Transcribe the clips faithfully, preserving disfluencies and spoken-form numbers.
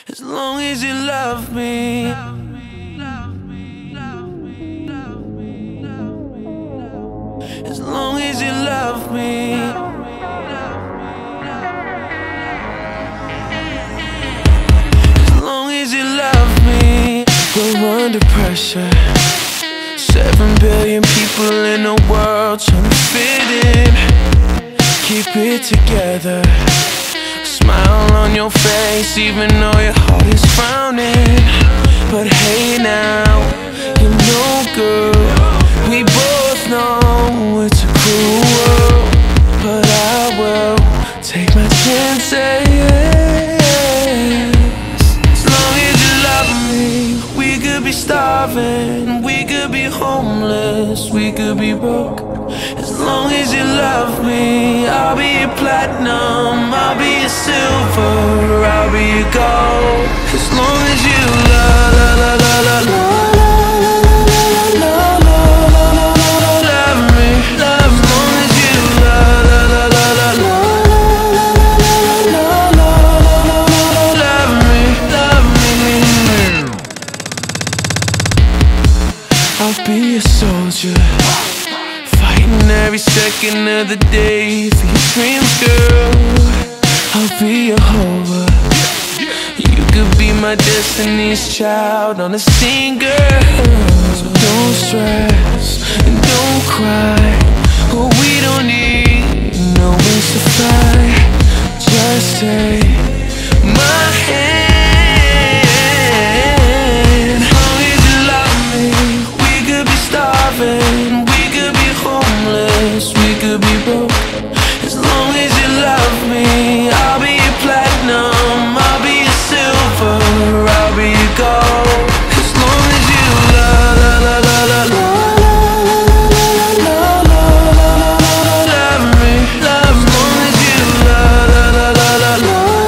As long as you love me. As long as you love me. As long as you love me. We're under pressure. Seven billion people in the world trying to fit in. Keep it together. Smile on your face even though your heart is frowning. But hey now, you're no good. We both know it's a cruel world, but I will take my chances. As long as you love me. We could be starving, we could be homeless, we could be broke. As long as you love me, I'll be your platinum, I'll be your silver, I'll be your gold. As long as you love, love, love, love, love, love, love, love me, love. As long as you love, love, love, love, love, love me, love me. I'll be a soldier, fighting every second of the day for your dreams, girl. I'll be a H O V A. You could be my destiny's child on a scene, girl. So don't stress and don't cry. Oh, we don't need no wings to fly. Just take my hand. As long as you love me. We could be starving, we could be homeless, we could be broke. As long as you love me, I'll be your platinum, I'll be your silver, I'll be your gold. As long as you love, love, love, love, love, love, love me, love. As long as you love, love, love, love,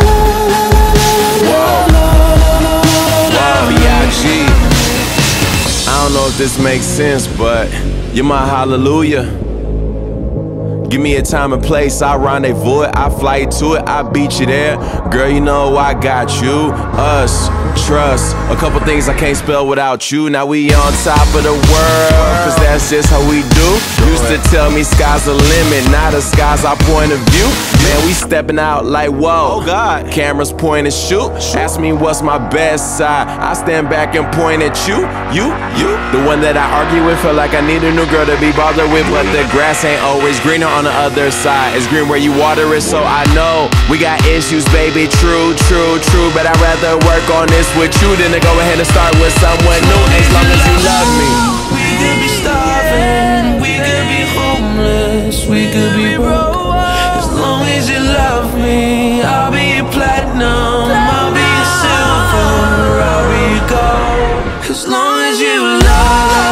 love, love me. I don't know if this makes sense, but you're my hallelujah. Give me a time and place, I rendezvous it, I fly you to it, I beat you there. Girl, you know I got you, us, trust. A couple things I can't spell without you. Now we on top of the world, cause that's just how we do. Used to tell me sky's the limit, now the sky's our point of view. Man, we stepping out like whoa, oh God. Cameras point and shoot. Ask me what's my best side, I stand back and point at you. You, you, the one that I argue with, feel like I need a new girl to be bothered with. But the grass ain't always greener on the other side. It's green where you water it, so I know we got issues, baby, true, true, true. But I'd rather work on this with you than to go ahead and start with someone new. As long as you love me. We could be starving, we could be homeless, we could be broke. As long as you love me, I'll be your platinum, I'll be your silver, I'll be your gold. As long as you love.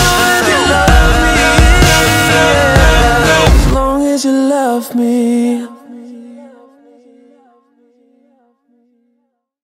As long as you love me.